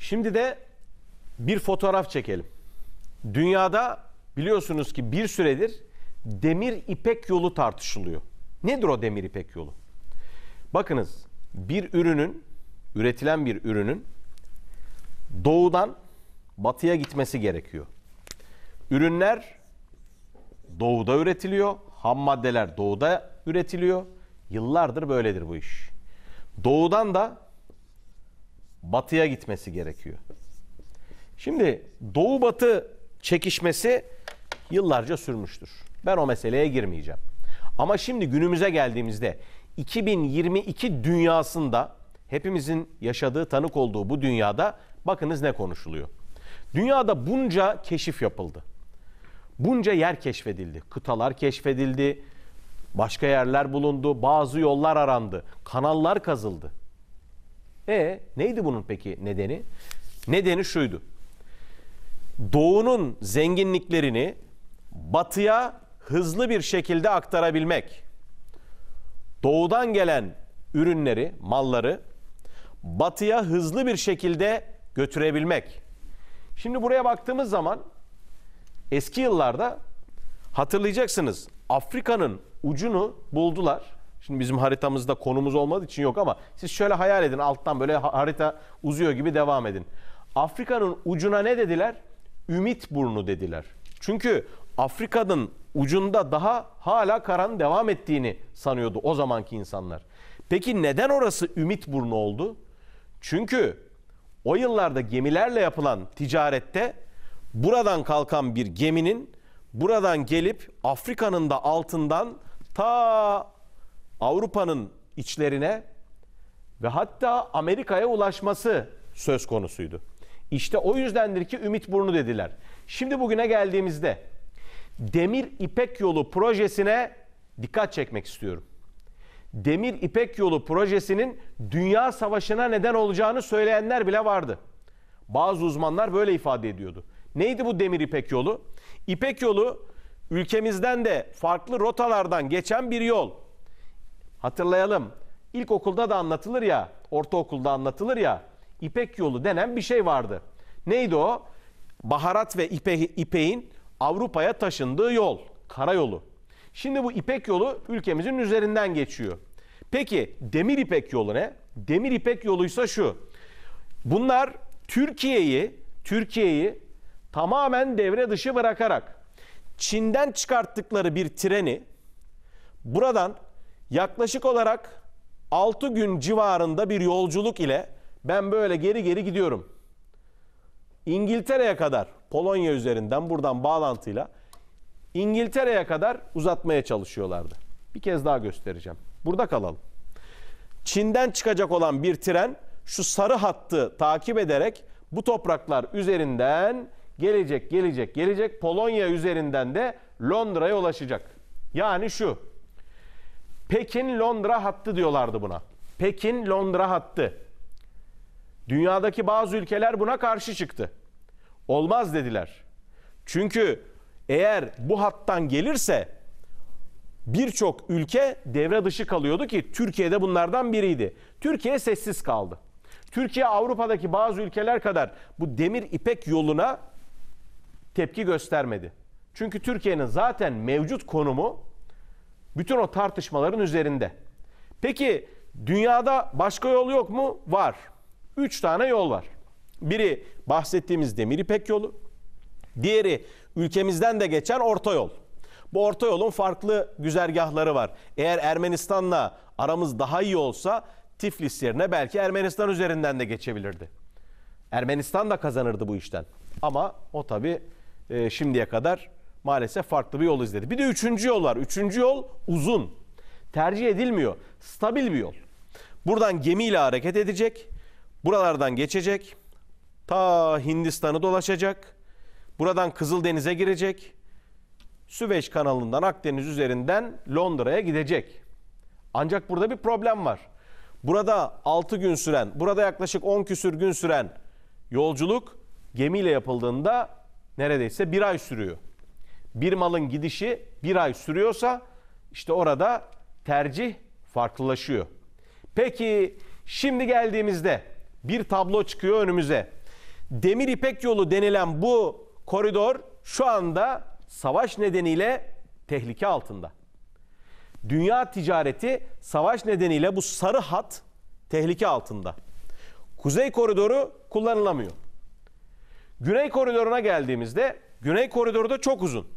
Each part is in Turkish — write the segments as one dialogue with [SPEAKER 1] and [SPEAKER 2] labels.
[SPEAKER 1] Şimdi de bir fotoğraf çekelim. Dünyada biliyorsunuz ki bir süredir demir ipek yolu tartışılıyor. Nedir o demir ipek yolu? Bakınız, üretilen bir ürünün doğudan batıya gitmesi gerekiyor. Ürünler doğuda üretiliyor, ham maddeler doğuda üretiliyor. Yıllardır böyledir bu iş. Doğudan da batıya gitmesi gerekiyor. Şimdi doğu batı çekişmesi yıllarca sürmüştür. Ben o meseleye girmeyeceğim. Ama şimdi günümüze geldiğimizde 2022 dünyasında, hepimizin yaşadığı, tanık olduğu bu dünyada bakınız ne konuşuluyor. Dünyada bunca keşif yapıldı. Bunca yer keşfedildi. Kıtalar keşfedildi. Başka yerler bulundu. Bazı yollar arandı. Kanallar kazıldı. Neydi bunun peki nedeni? Nedeni şuydu. Doğunun zenginliklerini batıya hızlı bir şekilde aktarabilmek. Doğudan gelen ürünleri, malları batıya hızlı bir şekilde götürebilmek. Şimdi buraya baktığımız zaman eski yıllarda hatırlayacaksınız, Afrika'nın ucunu buldular. Şimdi bizim haritamızda konumuz olmadığı için yok ama siz şöyle hayal edin, alttan böyle harita uzuyor gibi devam edin. Afrika'nın ucuna ne dediler? Ümit burnu dediler. Çünkü Afrika'nın ucunda daha hala karanın devam ettiğini sanıyordu o zamanki insanlar. Peki neden orası ümit burnu oldu? Çünkü o yıllarda gemilerle yapılan ticarette buradan kalkan bir geminin buradan gelip Afrika'nın da altından ta Avrupa'nın içlerine ve hatta Amerika'ya ulaşması söz konusuydu. İşte o yüzdendir ki ümit burnu dediler. Şimdi bugüne geldiğimizde Demir İpek Yolu projesine dikkat çekmek istiyorum. Demir İpek Yolu projesinin Dünya Savaşı'na neden olacağını söyleyenler bile vardı. Bazı uzmanlar böyle ifade ediyordu. Neydi bu Demir İpek Yolu? İpek Yolu ülkemizden de farklı rotalardan geçen bir yol. Hatırlayalım, ilkokulda da anlatılır ya, ortaokulda anlatılır ya, İpek Yolu denen bir şey vardı. Neydi o? Baharat ve ipeğin Avrupa'ya taşındığı yol, karayolu. Şimdi bu İpek Yolu ülkemizin üzerinden geçiyor. Peki Demir İpek Yolu ne? Demir İpek Yoluysa şu. Bunlar Türkiye'yi tamamen devre dışı bırakarak Çin'den çıkarttıkları bir treni buradan yaklaşık olarak 6 gün civarında bir yolculuk ile ben böyle geri geri gidiyorum. İngiltere'ye kadar, Polonya üzerinden buradan bağlantıyla İngiltere'ye kadar uzatmaya çalışıyorlardı. Bir kez daha göstereceğim. Burada kalalım. Çin'den çıkacak olan bir tren şu sarı hattı takip ederek bu topraklar üzerinden gelecek. Polonya üzerinden de Londra'ya ulaşacak. Yani şu. Pekin-Londra hattı diyorlardı buna. Pekin-Londra hattı. Dünyadaki bazı ülkeler buna karşı çıktı. Olmaz dediler. Çünkü eğer bu hattan gelirse birçok ülke devre dışı kalıyordu ki Türkiye'de bunlardan biriydi. Türkiye sessiz kaldı. Türkiye Avrupa'daki bazı ülkeler kadar bu demir ipek yoluna tepki göstermedi. Çünkü Türkiye'nin zaten mevcut konumu bütün o tartışmaların üzerinde. Peki dünyada başka yol yok mu? Var. 3 tane yol var. Biri bahsettiğimiz demir ipek yolu. Diğeri ülkemizden de geçen orta yol. Bu orta yolun farklı güzergahları var. Eğer Ermenistan'la aramız daha iyi olsa Tiflis yerine belki Ermenistan üzerinden de geçebilirdi. Ermenistan da kazanırdı bu işten. Ama o tabii şimdiye kadar maalesef farklı bir yol izledi. Bir de 3. yol var. 3. yol uzun. Tercih edilmiyor. Stabil bir yol. Buradan gemiyle hareket edecek. Buralardan geçecek. Ta Hindistan'ı dolaşacak. Buradan Kızıldeniz'e girecek. Süveyş kanalından Akdeniz üzerinden Londra'ya gidecek. Ancak burada bir problem var. Burada 6 gün süren, burada yaklaşık 10 küsür gün süren yolculuk gemiyle yapıldığında neredeyse 1 ay sürüyor. Bir malın gidişi 1 ay sürüyorsa işte orada tercih farklılaşıyor. Peki şimdi geldiğimizde bir tablo çıkıyor önümüze. Demir İpek Yolu denilen bu koridor şu anda savaş nedeniyle tehlike altında. Dünya ticareti savaş nedeniyle bu sarı hat tehlike altında. Kuzey koridoru kullanılamıyor. Güney koridoruna geldiğimizde Güney koridoru da çok uzun.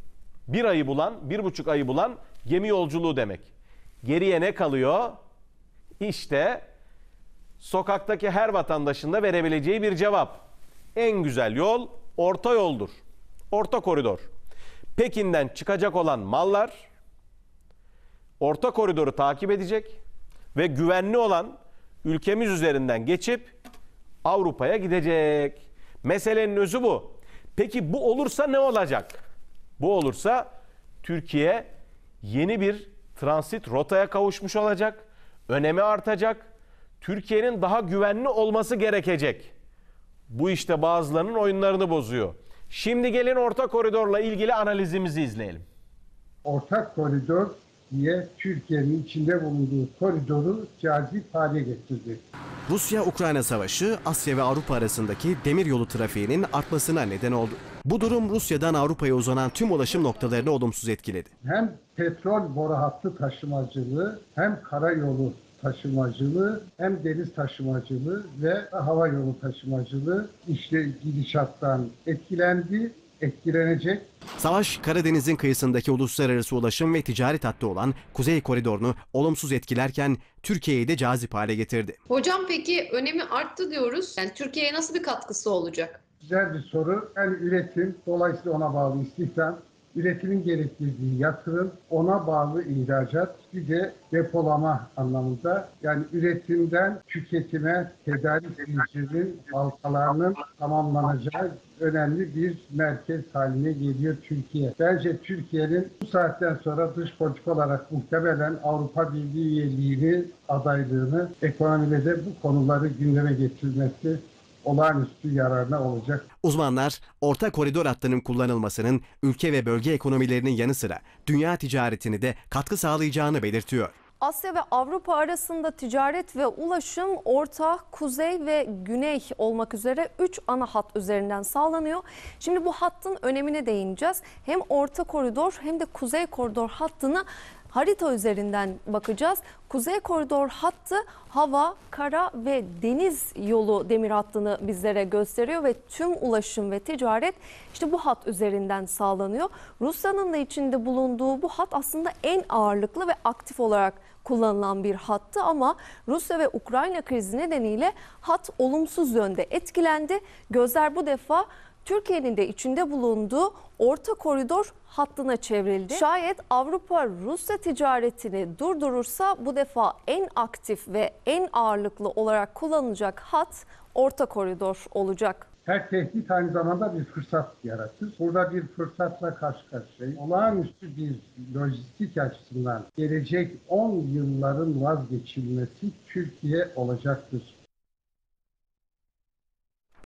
[SPEAKER 1] 1,5 ayı bulan gemi yolculuğu demek. Geriye ne kalıyor? İşte sokaktaki her vatandaşın da verebileceği bir cevap. En güzel yol orta yoldur. Orta koridor. Pekin'den çıkacak olan mallar orta koridoru takip edecek ve güvenli olan ülkemiz üzerinden geçip Avrupa'ya gidecek. Meselenin özü bu. Peki bu olursa ne olacak? Bu olursa Türkiye yeni bir transit rotaya kavuşmuş olacak. Önemi artacak. Türkiye'nin daha güvenli olması gerekecek. Bu işte bazılarının oyunlarını bozuyor. Şimdi gelin orta koridorla ilgili analizimizi izleyelim.
[SPEAKER 2] Ortak koridor diye Türkiye'nin içinde bulunduğu koridoru cazip hale getirdi.
[SPEAKER 3] Rusya-Ukrayna savaşı Asya ve Avrupa arasındaki demiryolu trafiğinin artmasına neden oldu. Bu durum Rusya'dan Avrupa'ya uzanan tüm ulaşım noktalarını olumsuz etkiledi.
[SPEAKER 2] Hem petrol boru hattı taşımacılığı, hem karayolu taşımacılığı, hem deniz taşımacılığı ve hava yolu taşımacılığı işte gidişattan etkilenecek.
[SPEAKER 3] Savaş, Karadeniz'in kıyısındaki uluslararası ulaşım ve ticaret hattı olan Kuzey Koridorunu olumsuz etkilerken Türkiye'yi de cazip hale getirdi.
[SPEAKER 4] Hocam peki önemi arttı diyoruz. Yani Türkiye'ye nasıl bir katkısı olacak?
[SPEAKER 2] Güzel bir soru. Yani üretim, dolayısıyla ona bağlı istihdam, üretimin gerektirdiği yatırım, ona bağlı ihracat, bir de depolama anlamında. Yani üretimden tüketime tedarik zincirinin halkalarının tamamlanacağı önemli bir merkez haline geliyor Türkiye. Bence Türkiye'nin bu saatten sonra dış politik olarak muhtemelen Avrupa Birliği üyeliğini, adaylığını, ekonomide de bu konuları gündeme getirmesi olağanüstü yararına olacak.
[SPEAKER 3] Uzmanlar, orta koridor hattının kullanılmasının ülke ve bölge ekonomilerinin yanı sıra dünya ticaretini de katkı sağlayacağını belirtiyor.
[SPEAKER 5] Asya ve Avrupa arasında ticaret ve ulaşım orta, kuzey ve güney olmak üzere 3 ana hat üzerinden sağlanıyor. Şimdi bu hattın önemine değineceğiz. Hem orta koridor hem de kuzey koridor hattına harita üzerinden bakacağız. Kuzey koridor hattı hava, kara ve deniz yolu demir hattını bizlere gösteriyor ve tüm ulaşım ve ticaret işte bu hat üzerinden sağlanıyor. Rusya'nın da içinde bulunduğu bu hat aslında en ağırlıklı ve aktif olarak kullanılan bir hattı ama Rusya ve Ukrayna krizi nedeniyle hat olumsuz yönde etkilendi. Gözler bu defa Türkiye'nin de içinde bulunduğu orta koridor hattına çevrildi. Şayet Avrupa Rusya ticaretini durdurursa bu defa en aktif ve en ağırlıklı olarak kullanılacak hat orta koridor olacak.
[SPEAKER 2] Her tehdit aynı zamanda bir fırsat yaratır. Burada bir fırsatla karşı karşıyayız. Olağanüstü bir lojistik açısından gelecek 10 yılların vazgeçilmesi Türkiye olacaktır.